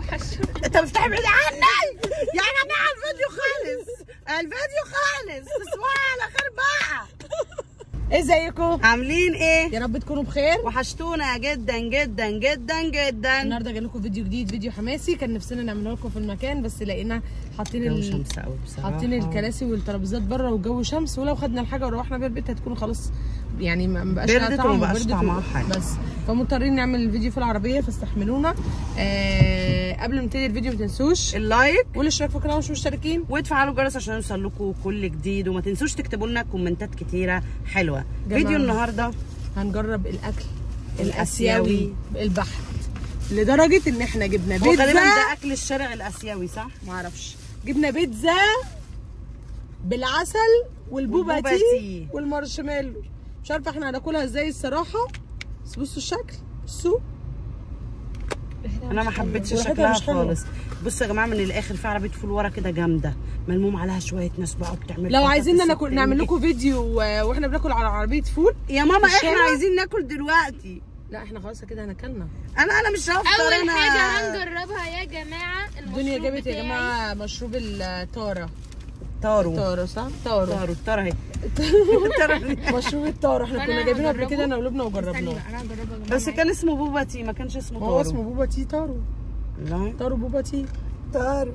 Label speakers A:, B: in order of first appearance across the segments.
A: انت مفتاح بعيد عني يا جماعه. الفيديو خالص، الفيديو خالص. تصبحوا على خير بقى.
B: ازيكم؟
A: عاملين ايه؟
B: يا رب تكونوا بخير.
A: وحشتونا جدا جدا جدا جدا.
B: النهارده جاي لكم فيديو جديد، فيديو حماسي. كان نفسنا نعمله لكم في المكان بس لقينا حاطين
A: شمس قوي بصراحه،
B: حاطين الكراسي والترابيزات بره والجو شمس، ولو خدنا الحاجه وروحنا بيها البيت هتكون خلاص يعني ما بقاش لها طعم
A: وما بقاش طعمها حلو،
B: بس فمضطرين نعمل الفيديو في العربيه فاستحملونا. قبل ما نبتدي الفيديو ما تنسوش
A: اللايك
B: والاشتراك في القناه مش مشتركين،
A: وتفعلوا الجرس عشان يوصل لكم كل جديد، وما تنسوش تكتبوا لنا كومنتات كتيره حلوه. فيديو النهارده
B: هنجرب الاكل
A: الاسيوي
B: البحت، لدرجه ان احنا جبنا بيتزا.
A: غالبا ده اكل الشارع الاسيوي صح؟
B: معرفش. جبنا بيتزا بالعسل والبوبا تي والمارشميلو. مش عارفه احنا هناكلها ازاي الصراحه، بس بصوا الشكل، بصوا.
A: انا ما حبيتش شكلها خالص. بصوا يا جماعه من الاخر في عربيه فول ورا كده جامده، ملموم عليها شويه ناس بقى وبتعمل.
B: لو عايزين نعمل لكم فيديو واحنا بناكل على عربيه فول
A: يا ماما، احنا عايزين ناكل دلوقتي.
B: لا احنا خلاص كده هناكلنا.
A: انا مش هفطر.
C: اول حاجه هنجربها يا جماعه
B: الدنيا جابت يا جماعه مشروب التاره.
A: تارو
B: صح؟
A: تارو اهي.
B: مشروب التاره احنا كنا جايبينه قبل كده انا ولبنى وجربناه،
A: بس كان اسمه بوبا تي، ما كانش اسمه تارو.
B: هو اسمه بوبا تي تارو.
A: لا
B: تارو بوبا تي.
A: تارو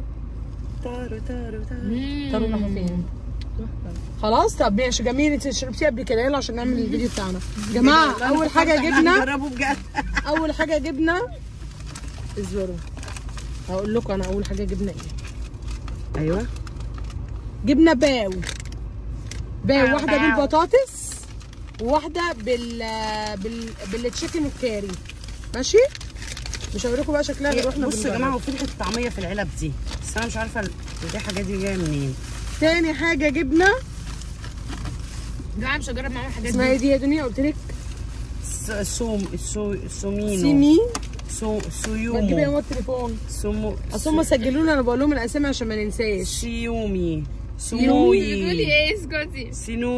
B: راحوا فين؟ خلاص طب ماشي جميل. انت شربتيه قبل كده، يلا عشان نعمل الفيديو بتاعنا. جماعه اول حاجه جبنا،
A: جربوا بجد.
B: اول حاجه جبنا الزورو. هقول لكم انا اول حاجه جبنا ايه.
A: ايوه
B: جبنا باو واحده بالبطاطس وواحده بالتشيكن الكاري. ماشي، مش هوريكم بقى شكلها غير واحنا
A: بصوا يا جماعه، وفي ريحه طعميه في العلب دي، بس انا مش عارفه الريحه دي جايه منين.
B: تاني حاجه جبنا،
C: لا مش هجرب معاهم الحاجات دي.
B: اسمها ايه دي يا دنيا؟ قلت لك
A: سومينو سويومو.
B: ما تجيبي يا التليفون. اصل هم سجلوا لنا، انا بقول لهم الاسامي عشان ما ننساش.
A: سيومي
C: بتقولي ايه؟ اسكتي.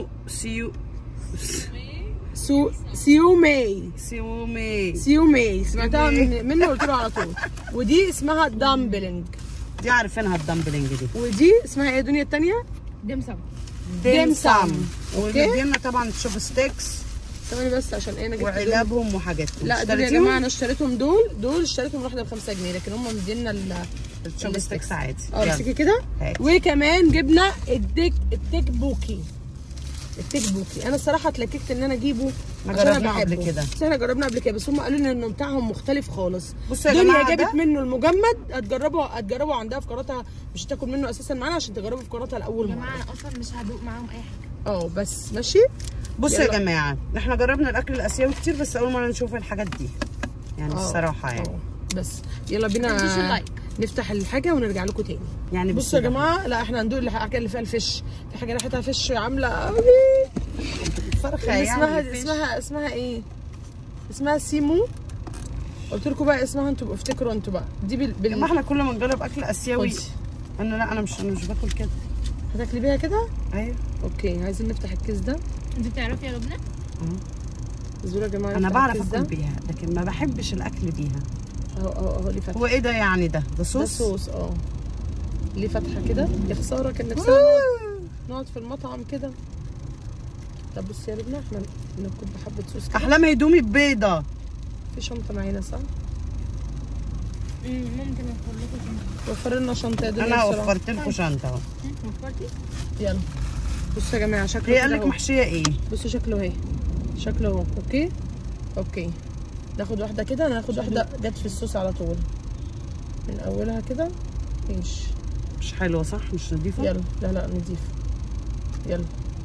B: سيومي سمعتها منه قلت له على طول. ودي اسمها دامبلينج،
A: دي عارفينها الدامبلينج دي.
B: ودي اسمها ايه الدنيا الثانيه؟ دمسم.
A: وجبنا طبعا تشوب ستيكس.
B: ثواني بس عشان ايه، انا جبت
A: وعلبهم وحاجاتهم.
B: لا دول يا جماعه انا اشتريتهم، دول اشتريتهم واحده ب 5 جنيه، لكن هم مدينا
A: التشوب ستيكس عادي.
B: امسكي كده. وكمان جبنا التيك بوكي. انا الصراحه اتلككت ان انا اجيبه عشان انا بحبه قبل كده، بس احنا جربناه قبل كده، بس هم قالوا لنا انه بتاعهم مختلف خالص.
A: بصوا يا جماعه،
B: جابت منه المجمد. هتجربوا عندها في قناتها، مش هتاكل منه اساسا معانا عشان تجربوا في قناتها لاول مره.
C: يا جماعه انا اصلا مش هدوق معاهم اي حاجه.
B: بس ماشي.
A: بصوا يا جماعه، احنا جربنا الاكل الاسيوي كتير، بس اول مره نشوف الحاجات دي يعني الصراحه يعني.
B: بس يلا بينا نفتح الحاجه ونرجع لكم تاني.
A: يعني
B: بصوا يا جماعه، لا احنا هندوق الحاجه اللي فيها الفش. في حاجه ريحتها فش عامله قوي.
A: فرخه يعني.
B: اسمها ايه؟ اسمها سيمو. قلت لكم بقى اسمها، انتوا افتكروا انتوا بقى. دي
A: ما احنا كل ما نجرب اكل اسيوي انا مش باكل كده.
B: هتاكلي بيها كده؟
A: ايوه.
B: اوكي، عايزين نفتح الكيس ده.
C: انت بتعرفي يا لبنى؟
B: زوروا يا جماعه.
A: انا بعرف اكل بيها لكن ما بحبش الاكل بيها.
B: اهو ليه فتحه.
A: هو ايه ده يعني؟ ده صوص؟
B: ده صوص. ليه فتحه كده. يا خساره كان نفسنا نقعد في المطعم كده. طب بصي يا لبنى، احنا ناكل بحبه صوص كده.
A: احلام هدومي بيضه.
B: في شنطه معانا صح؟
C: ممكن اوفر لكم شنطه.
B: وفر لنا شنطه يا دنيا.
A: انا وفرت لكم شنطه اهو.
C: وفرتي؟
B: يلا بصوا يا جماعه شكله.
A: هي قال لك محشيه ايه؟
B: بصوا شكله اهي، شكله اهو. اوكي ناخد واحده كده. ناخد واحده جت في الصوص على طول من اولها كده. مش
A: حلوه صح؟ مش نضيفه؟
B: يلا. لا نضيفه. يلا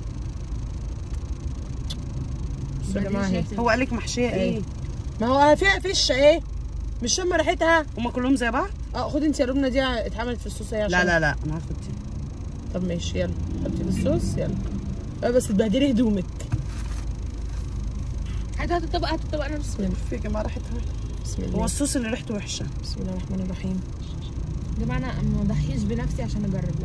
B: بصوا يا جماعه اهي.
A: هو قال لك محشيه ايه؟
B: ما هو فيها فش اهي، مش شم ريحتها.
A: هما كلهم زي بعض؟
B: خدي انت يا ربنا، دي اتعملت في الصوص اهي.
A: لا انا هاخد دي.
B: طب ماشي يلا حطي في الصوص. يلا بس تبهدلي هدومك.
C: هاتوا الطبق انا.
A: بسم الله. في يا جماعه ريحتها.
B: بسم الله.
A: هو الصوص اللي ريحته وحشه.
B: بسم الله الرحمن الرحيم.
C: يا جماعه انا ما بضحيش بنفسي عشان اجرب. لا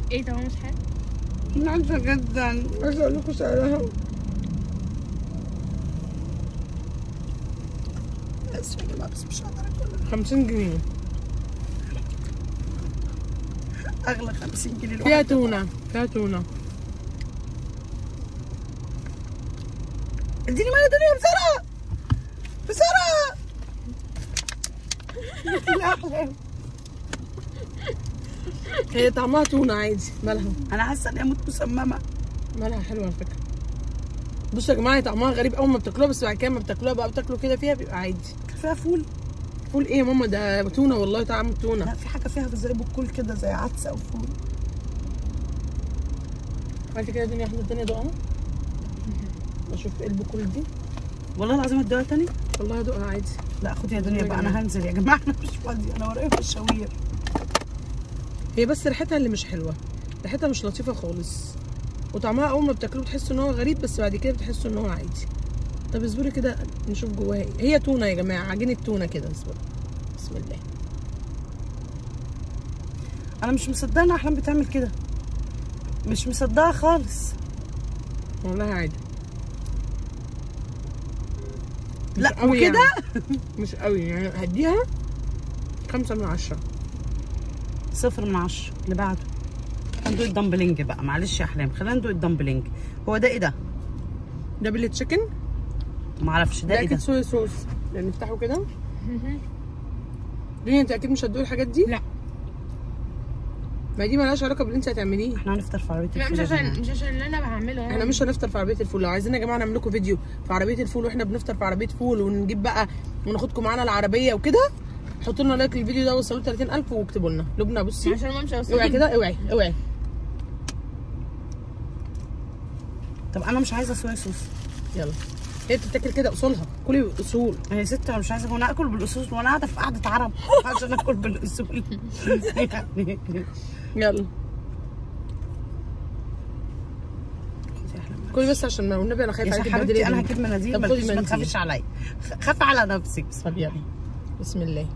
C: ايه طبعا مش حلو.
A: ناقصة جدا.
B: عايزه اقول لكم سعرها
A: اسف يا جماعة بس مش هقدر اكلها.
B: 50 جنيه.
A: اغلى 50 جنيه
B: فيها تونه، فيها تونه.
A: اديني ميه دنيا بسرعة بسرعة. الأحلام.
B: هي طعمها تونه عادي، مالها؟
A: انا حاسة اني اموت مسممة.
B: مالها حلوه على فكره. بصوا يا جماعه، هي طعمها غريب اول ما بتاكلوها، بس بعد كده ما بتاكلوها بقى بتاكلوا كده فيها بيبقى عادي.
A: فيها فول.
B: فول ايه يا ماما؟ ده تونه والله، طعم تونه.
A: لا في حاجة فيها زي بكل كده زي عدس او فول.
B: عملت كده الدنيا واحده تانيه دوقها. اشوف ايه البكل دي.
A: والله العظيم ادوها تاني.
B: والله ادوقها عادي.
A: لا خدي يا دنيا بقى، انا هنزل يا جماعة، انا مش فاضية، انا ورايا مشاوير.
B: هي بس ريحتها اللي مش حلوه، ريحتها مش لطيفه خالص، وطعمها اول ما بتاكلوه بتحسوا ان هو غريب، بس بعد كده بتحسوا ان هو عادي. طب اصبري كده نشوف جواها ايه. هي تونه يا جماعه، عجينه تونه كده. اصبري، بسم الله.
A: انا مش مصدقه ان احلام بتعمل كده، مش مصدقه خالص.
B: والله عادي.
A: لا وكده
B: يعني. مش قوي يعني، هديها 5 من 10.
A: 0 من 10. اللي بعده هندوق الدمبلينج بقى. معلش يا احلام، خلينا ندوق الدمبلينج. هو ده ايه ده؟
B: ده بيلي تشيكن.
A: معرفش ده ايه
B: اكيد
A: ده.
B: صويا صوص. يعني نفتحه كده. دنيا انت اكيد مش هتدوقي الحاجات دي.
C: لا
B: ما دي مالهاش علاقه باللي انت هتعمليه.
A: احنا هنفطر في عربيه
C: لا،
A: الفول.
C: مش عشان اللي انا بعمله.
B: احنا مش هنفطر في عربيه الفول. لو عايزين يا جماعه نعمل لكم فيديو في عربيه الفول واحنا بنفطر في عربيه فول، ونجيب بقى وناخدكم معانا العربيه وكده، حطوا لنا لايك للفيديو ده وصلوا 30000 واكتبوا لنا. لبنى بصي
C: عشان ما مش
B: اوعي كده، اوعي اوعي.
A: طب انا مش عايزه صويا صوص.
B: يلا، هي بتتاكل كده اصولها، كلي اصول.
A: يا ست انا مش عايزه، وانا اكل بالاصول وانا قاعده في قعده عرب عشان اكل بالاصول يعني.
B: يلا كلي بس عشان ما والنبي انا خايفه
A: يا
B: عليكي
A: حبيبتي انا هجيب مناديل،
B: طب خدي
A: ما
B: مناديل.
A: تخافيش عليا، خافي على نفسك.
B: طب يلا بسم الله.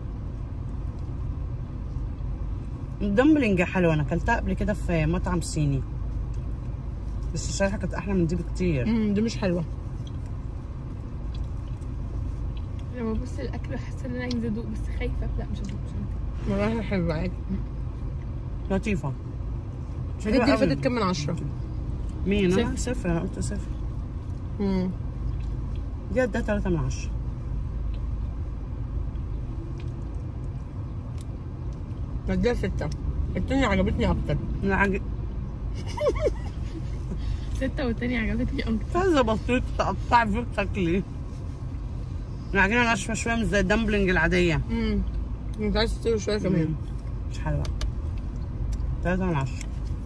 A: الدمبلينج حلوه، انا اكلتها قبل كده في مطعم صيني، بس الصراحه كانت احلى من دي بكتير.
B: دي مش حلوه.
C: لما ببص الاكل حاسه ان انا عايزه ادوق، بس خايفه. لا مش هدوق، مش هدوق.
B: والله حلوه عادي.
A: لطيفه.
B: دي اللي فاتت كام من 10؟
A: مين؟
B: صفر.
A: انا 0. انا قلت 0.
B: امم
A: دي اديها 3 من 10.
B: اديها 6. التانية عجبتني اكتر.
A: انا
C: 6 والتانية عجبتني اكتر.
A: عايزه بسيط تقطع في شكلي. العجينه ناشفه شويه مش زي الدمبلينج العاديه.
B: انت عايز تستوي شويه كمان.
A: مش حلوه. 3 من 10.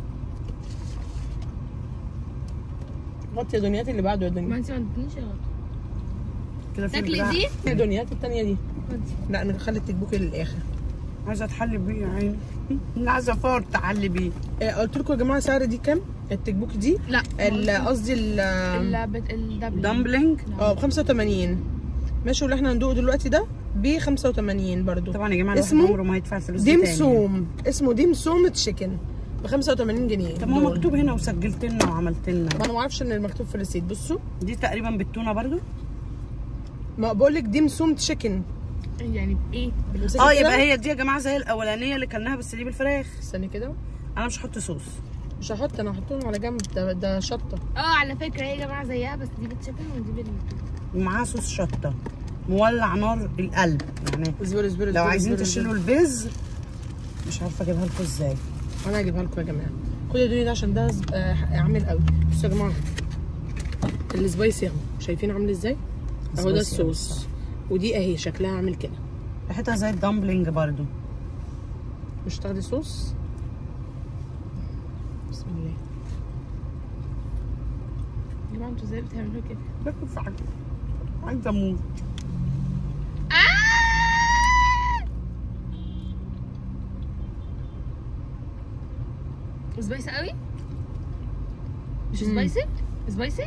B: غطي يا دنيات اللي بعده يا
C: ما
B: دنيا.
C: انت ما ادتنيش يا غلط.
A: كده في
C: تاكلي
A: البتاع.
C: دي؟
B: يا دنيات التانية دي.
C: خدي.
B: لا نخلي التكبوكي للاخر.
A: عايزه اتحلي بيه يا عيني. انا عايزه فور تحلي بيه.
B: قلت لكم يا جماعه سعر دي كام؟ التكبوكي دي؟
C: لا
B: قصدي
A: دمبلينج
B: ب 85 ماشي. واللي احنا هندوقه دلوقتي ده ب 85 برضو.
A: طبعا يا جماعه
B: اسمه
A: عمره ما هيدفع الفلوس دي تاني.
B: ديمسوم. اسمه ديمسوم تشيكن ب 85 جنيه.
A: طب ما هو مكتوب هنا وسجلت لنا وعملت لنا.
B: ما انا ما اعرفش ان المكتوب في الريسيت. بصوا
A: دي تقريبا بالتونه برضو.
B: ما بقول لك ديمسوم تشيكن.
C: يعني بايه؟
A: يبقى هي دي يا جماعه زي الاولانيه اللي كلناها بس دي بالفراخ.
B: استني كده.
A: انا مش هحط صوص.
B: مش هحط، انا هحطهم على جنب. ده شطه.
C: على فكره هي يا جماعه زيها، بس دي بالتشيكن ودي
A: ومعاها صوص شطه مولع نار القلب يعني.
B: اصبري
A: لو عايزين تشيلوا البيز مش عارفه اجيبها لكم ازاي.
B: انا هجيبها لكم يا جماعه. خدوا الدنيا ده عشان ده عامل قوي. بصوا يا جماعه السبايسي اهو، شايفين عامل ازاي؟ اهو ده الصوص، ودي اهي شكلها عامل كده.
A: ريحتها زي الدمبلينج برضو.
B: مش تاخدي صوص؟ بسم الله.
C: يا جماعه انتوا ازاي بتعملوا كده؟
A: باكل في حاجه عايزه اموت.
C: سبايسي قوي؟ مش سبايسي؟ سبايسي؟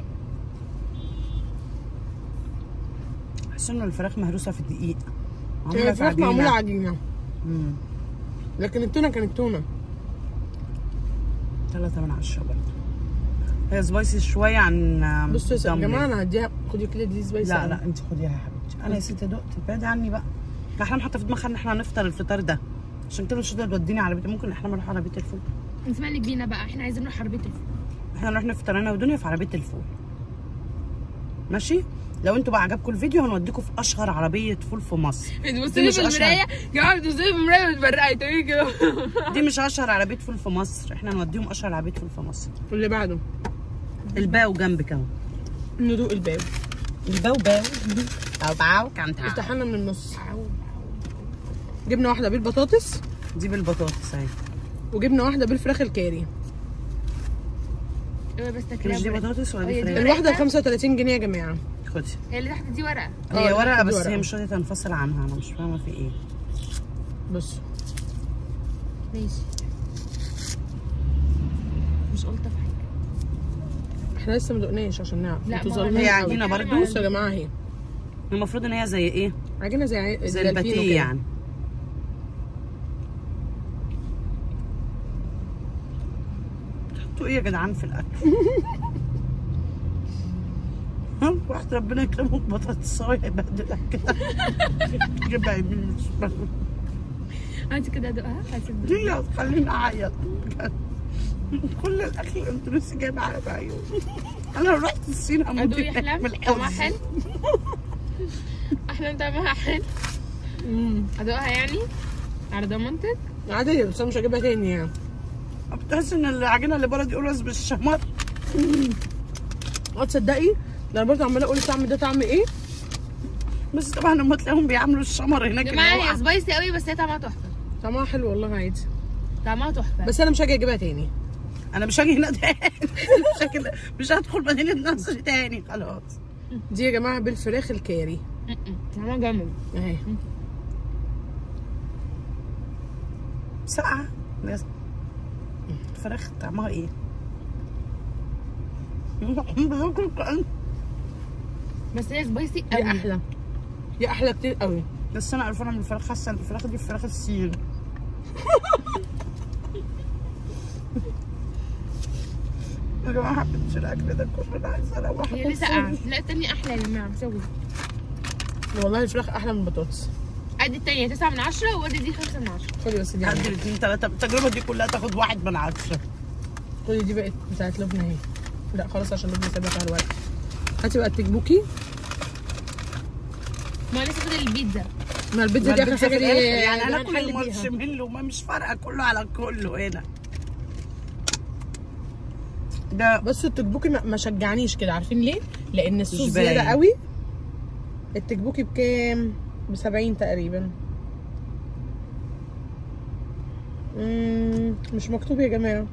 A: حاسه ان الفراخ مهروسه في الدقيق.
B: هي الفراخ معموله عجينه. لكن التونه كانت تونه.
A: 3 من 10 برضه. هي سبايسي شويه عن
B: بصوا يا جماعه انا هديها، خدي كده دي سبايسي.
A: لا لا انت خديها يا حبيبتي. انا يا ستي دقت، بعدي عني بقى. احنا حاطه في دماغنا ان احنا هنفطر الفطار ده، عشان كده مش قادره توديني على بيتي. ممكن احنا نروح على بيت الفول.
C: انت مالك بينا بقى، احنا عايزين نروح على بيت الفول.
A: احنا نروح نفطر انا ودنيا في عربيه الفول. ماشي؟ لو انتوا بقى عجبكم الفيديو هنوديكم في اشهر عربيه فول في مصر.
C: بتبصي لي في المرايه يا جماعه، بتبصي لي في المرايه بتبرقي تقولي كده.
A: دي مش اشهر عربيه فول في مصر، احنا نوديهم اشهر عربيه فول في مصر.
B: واللي بعده
A: الباو جنبك اهو.
B: ندوق الباو.
A: الباو باو باو باو كانت
B: افتحنا من النص. جبنه واحده بالبطاطس.
A: دي بالبطاطس اهي.
B: وجبنه واحده بالفراخ الكاري.
C: ايوه بس
A: مش دي بطاطس ولا دي فراخ؟
B: الواحده ب 35 جنيه يا جماعه.
A: خدي.
C: هي اللي تحت دي ورقه.
A: هي ورقه بس هي مش راضيه تنفصل عنها، انا مش فاهمه في ايه.
B: بص
C: ماشي، مش قلطه في حاجه.
B: احنا لسه ما دقناش عشان نعرف.
C: لا،
B: انتوا
C: ما
B: ظالمين
A: هي
B: قوي.
A: عجينه برضو.
B: بصوا يا جماعه اهي.
A: المفروض ان هي زي ايه؟
B: عجينه زي
A: الباتيه
B: الفينو
A: يعني. تحطوا ايه يا جدعان في الاكل؟ واحد ربنا يكرمه ببطاطس صايع يبهدلك كده. جيبها يمين مش فاهمه.
C: انت كده ادوقها هتسيب.
A: دي هتخليني اعيط بجد. كل الاكل الاندونيسي جايب على بعيون. انا لو رحت الصين هموت
C: ادوقي احلام طعمها حلو. احلام طعمها حلو. ادوقها يعني على ضمانتك.
B: عاديه بس انا مش هجيبها تاني يعني.
A: بتحس ان العجينه اللي بره دي قرص بالشمر.
B: تصدقي ده انا برضه عماله اقول الطعم ده طعم ايه؟
A: بس طبعا هم تلاقيهم بيعملوا الشمر هناك.
C: يا جماعه هي سبايسي قوي بس هي طعمها تحفه.
B: طعمها حلو والله عادي.
C: طعمها تحفه.
B: بس انا مش هاجي اجيبها تاني.
A: انا مش هاجي هنا تاني. مش هدخل مدينه نصر تاني خلاص.
B: دي يا جماعه بالفراخ الكاري.
C: طعمها جامد
B: اهي.
A: ساقعه. الفراخ طعمها ايه؟
C: بس هي سبايسي
B: دي
C: قوي.
B: احلى. دي احلى كتير قوي.
A: بس انا قرفانه من الفراخ، حاسه ان الفراخ دي فراخ الصين. يا جماعه حبيتش الاكل ده كله، انا عايزه اروح.
C: هي لسه ساقعه. لا التانية احلى يا جماعه. سوي
B: والله الفراخ احلى من البطاطس.
C: ادي التانية 9 من 10 وادي دي 5 من 10.
B: خدي بس دي.
A: عندي الاثنين 3. التجربه دي كلها تاخد 1 من 10.
B: خدي دي بقت بتاعت لبنى اهي. لا خلاص عشان لبنى سابت على الورق. هاتي بقى التكبوكي.
C: ما لسه فاضل البيتزا.
B: ما البيتزا دي اخر حاجه دي
A: يعني انا كل
B: هنحل بيها.
A: المارشميلو ما مش فارقه كله على كله هنا. ده
B: بس التكبوكي ما شجعنيش كده، عارفين ليه؟ لان الصوص
A: مش
B: زياده
A: باين.
B: قوي. التكبوكي بكام؟ ب70 تقريبا. مش مكتوب يا جماعه.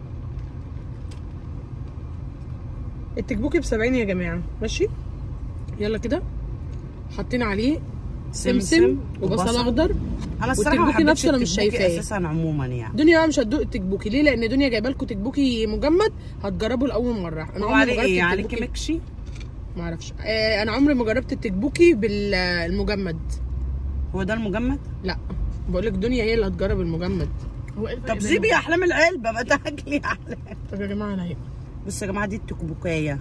B: التكبوكي ب70 يا جماعه. ماشي يلا كده. حاطين عليه سمسم وبصل اخضر.
A: انا الصراحه ما
B: والتكبوكي
A: حبيتش
B: نفسه انا مش
A: التكبوكي
B: شايفاه.
A: اساسا عموما يعني.
B: دنيا بقى مش هتدوق التكبوكي ليه؟ لان دنيا جايبه لكم تكبوكي مجمد هتجربه لاول مره. انا عمري ما جربت
A: ايه عليكي
B: التكبوكي.
A: مكشي؟
B: ما اعرفش. انا عمري ما جربت التكبوكي بالمجمد.
A: هو ده المجمد؟
B: لا بقول لك دنيا هي اللي هتجرب المجمد.
C: هو ايه الفرق
A: طب سيبي يا احلام العلبه ما تاكلي يا احلام.
B: طب يا جماعه انا اهي.
A: بصوا يا جماعه دي التكبوكيه.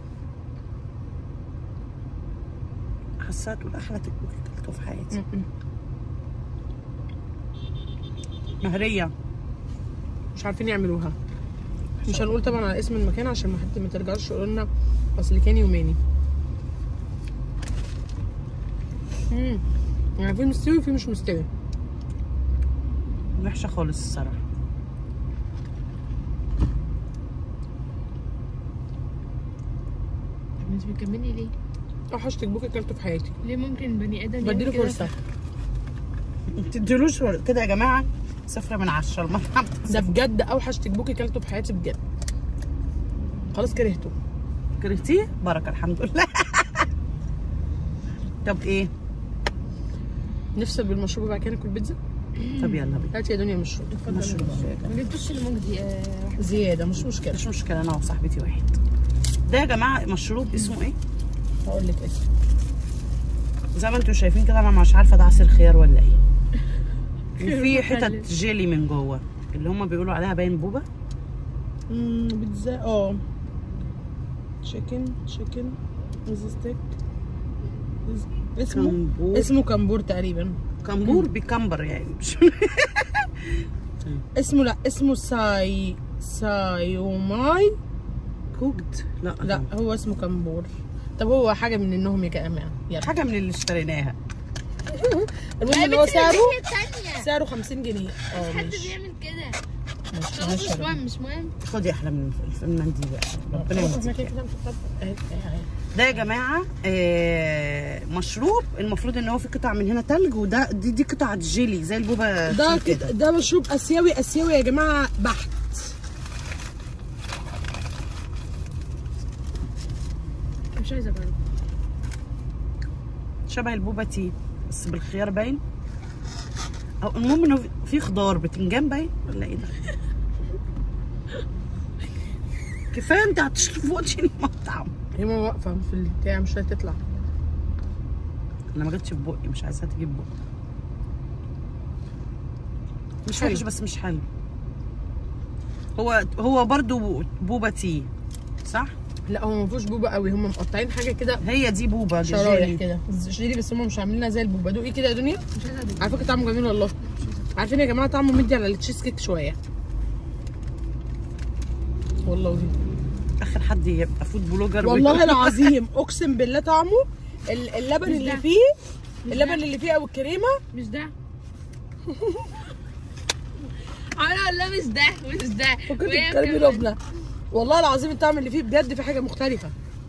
A: حسيت تقول احلى تكبوكي اكلته في حياتي. مهريه.
B: مش عارفين يعملوها. مش هنقول طبعا على اسم المكان عشان ما ترجعوش تقولوا لنا اصل كان يوماني. يعني في مستوي وفي مش مستوي.
A: وحشه خالص الصراحه.
C: طب انت بتكملي ليه؟
B: اوحش تكبوكي اكلته في حياتي.
C: ليه ممكن بني ادم
B: بديله فرصه.
A: ما تديلوش كده يا جماعه 0 من 10 المطعم
B: ده بجد اوحش تكبوكي اكلته في حياتي بجد. خلاص كرهته.
A: كرهتيه؟ بركه الحمد لله. طب ايه؟
B: نفصل بالمشروب وبعد كده ناكل بيتزا.
A: طب يلا بينا.
B: هاتي يا دنيا مشروب.
A: مشروب
C: ما جبتوش المجدي
B: زياده مش مشكله.
A: مش مشكله انا وصاحبتي واحد. ده يا جماعه مشروب اسمه ايه؟
B: هقول لك اسمه.
A: زي ما انتم شايفين كده انا مش عارفه ده عصير خيار ولا ايه. وفي حتت جيلي من جوه اللي هم بيقولوا عليها باين بوبا.
B: بيتزا تشيكن ستيك. اسمه كمبور تقريبا.
A: كمبور بكمبر يعني مش
B: اسمه سايوماي
A: كوكد.
B: لا هو اسمه كمبور. طب هو حاجه من انهم يا جماعه يعني
A: حاجه من اللي اشتريناها.
B: المهم ان هو سعره 50 جنيه.
C: حد بيعمل كده مش مهم.
A: خدي يا احلى من المنديل بقى. ربنا يهديك. ده يا جماعه مشروب المفروض ان هو في قطع من هنا تلج، وده دي قطعه جيلي زي البوبا كده.
B: ده مشروب اسيوي يا جماعه بحت. مش عايزه اجرب.
A: شبه البوبا تي بس بالخيار باين، او المهم انه في خضار بتنجان باين ولا ايه ده؟ كفايه انت هتشرب في وجهي المطعم.
B: هي ما واقفه في البتاع مش هتطلع.
A: انا ما جاتش في بقي، مش عايزاها تجيب بقي. مش وحش بس مش حلو. هو برضو بوبا تي صح؟
B: لا هو ما فيهوش بوبا قوي، هم مقطعين حاجه كده.
A: هي دي بوبا
B: شرايح كده جيلي، بس هم مش عاملينها زي البوبا. دوقي كده يا دنيا. على فكره طعمه جميل والله. عارفين يا جماعه طعمه مدي على التشيز كيك شويه والله.
A: اخر حد يبقى فود بلوجر
B: والله العظيم اقسم بالله طعمه اللبن اللي فيه، اللبن اللي فيه او الكريمه
C: مش ده. لا مش ده
B: فكرت بتكلمي لبنى. والله العظيم الطعم اللي فيه بجد في حاجه مختلفه.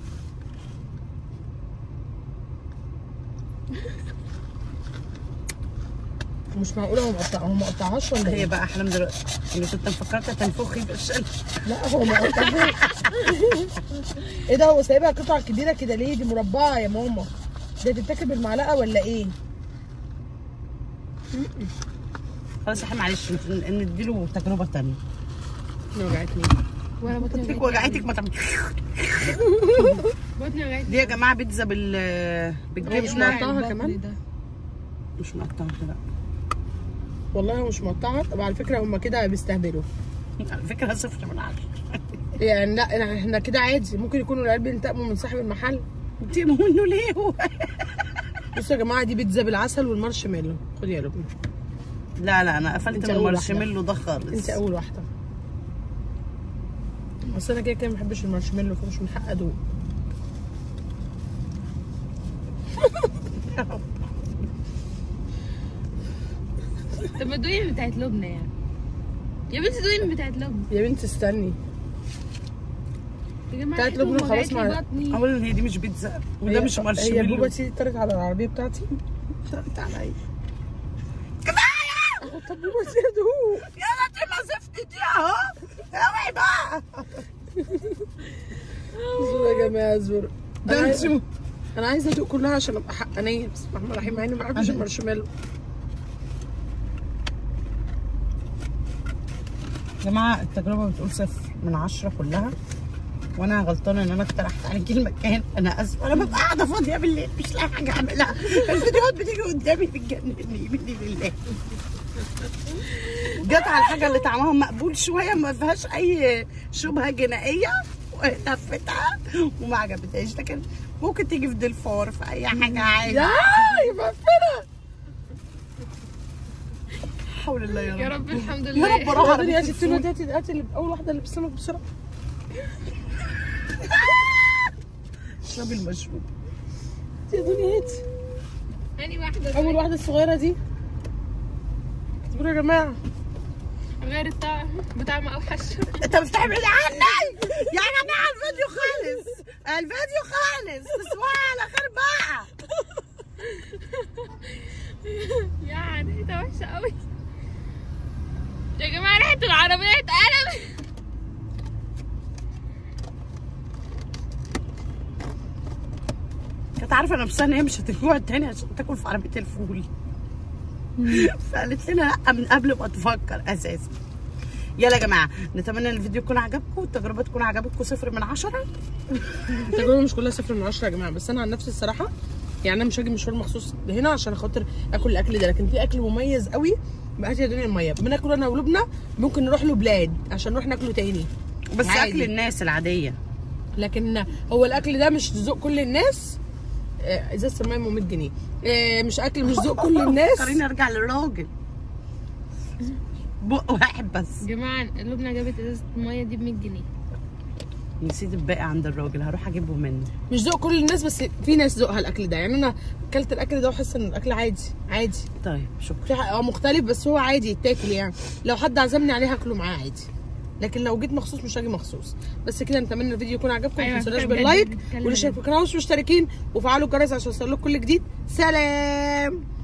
B: مش معقوله هو ما قطعهاش ولا
A: هي بقى احلام دلوقتي اللي كنت مفكرتها تنفخي بالشل.
B: لا هو ما قطعهاش. ايه ده هو سايبها قطع كبيره كده ليه؟ دي مربعه يا ماما. دي تتاكل بالمعلقه ولا ايه؟
A: خلاص احنا معلش نديله تجربه ثانيه.
B: وجعتني
C: ولا بطني
A: وجعتك ما تعملي.
C: بطني وجعتني.
A: دي يا جماعه بيتزا بالجبنه.
B: مش مقطعها كمان؟
A: مش مقطعها لا
B: والله هو مش مقطعها. طب على فكره هم كده بيستهبلوا.
A: على فكره 0 من 10
B: يعني. لا احنا كده عادي. ممكن يكونوا العيال بينتقموا من صاحب المحل.
A: بتقموا منه ليه هو؟
B: بصوا يا جماعه دي بيتزا بالعسل والمارشميلو. خدي يا لبنى.
A: لا انا قفلت من المارشميلو ده خالص.
B: انت اول واحده. بس انا كده ما بحبش المارشميلو فمش من حق ادوق.
C: طب ما تدوقي من بتاعت لبنى يعني. يا بنتي دوقي من بتاعت لبنى.
B: يا بنتي استني.
C: يا جماعه
B: بتاعت لبنى خلاص. مع
A: اولا هي دي مش بيتزا وده مش مارشميلو.
B: هي البوبا تي طرت على العربيه بتاعتي. طرت عليا.
A: كفايه.
B: طب بوبا تي ادوق.
A: يلا انت ما زفتي اهو. اوعي بقى.
B: زور يا جماعه زور.
A: ده انتوا.
B: انا عايزه ادوق كلها عشان ابقى حقانيه. بسم الله الرحمن الرحيم. مع اني ما بحبش المارشميلو.
A: يا جماعه التجربه بتقول 0 من 10 كلها، وانا غلطانه ان انا اقترحت عليكي المكان. انا اسفه. انا ببقى قاعده فاضيه بالليل مش لاقي حاجه اعملها. الفيديوهات بتيجي قدامي بتجنني مني لله. جت على الحاجه اللي طعمها مقبول شويه ما فيهاش اي شبهه جنائيه ولفتها وما عجبتهاش، لكن ممكن تيجي في دلفور في اي حاجه عادي.
B: يا مقفله.
A: حول الله
C: يا رب. الحمد لله
A: يا رب. راح
B: يا ستي هاتي اللي اول واحده اللي بالسمك بسرعه.
A: اشربي المشروب
B: يا دنيا. هاتي
C: اني واحده.
B: اول واحده الصغيره دي. اصبروا يا جماعه.
C: غير الطعم بطعم اوحش.
A: انت بتعمل عني يا جماعه. الفيديو خالص تسمعي على خير بقى.
C: يعني ده وحشه قوي يا جماعه. ريحه العربيه اتقلبت.
A: كانت عارفه نفسها ان هي مش هتجوع تاني عشان تاكل في عربيه الفول. فقالت لنا لا من قبل ما تفكر اساسا. يلا يا جماعه نتمنى ان الفيديو يكون عجبكم والتجربه تكون عجبتكم. 0 من 10.
B: التجربه مش كلها 0 من 10 يا جماعه. بس انا عن نفسي الصراحه يعني انا مش هاجي مشوار مخصوص هنا عشان خاطر اكل الاكل ده، لكن في اكل مميز قوي بقى. يا دنيا الميه بناكل انا ولبنى. ممكن نروح له بلاد عشان نروح ناكله تاني.
A: بس
B: عادي.
A: اكل الناس العاديه.
B: لكن هو الاكل ده مش ذوق كل الناس. ازازه الميه 100 جنيه. مش اكل، مش ذوق كل الناس.
A: خليني ارجع للراجل. بق واحد بس.
C: يا جماعه لبنى جابت ازازه الميه دي ب 100 جنيه.
A: نسيت الباقي عند الراجل، هروح اجيبه منه.
B: مش ذوق كل الناس، بس في ناس ذوقها الاكل ده. يعني انا اكلت الاكل ده وحاسه ان الاكل عادي عادي.
A: طيب شكرا.
B: في مختلف، بس هو عادي يتاكل. يعني لو حد عزمني عليه هاكله معاه عادي، لكن لو جيت مخصوص مش هاجي مخصوص. بس كده نتمنى الفيديو يكون عجبكم. ما تنسوناش باللايك والاشتراك في القناه، مش مشتركين وفعلوا الجرس عشان يوصلكم كل جديد. سلام.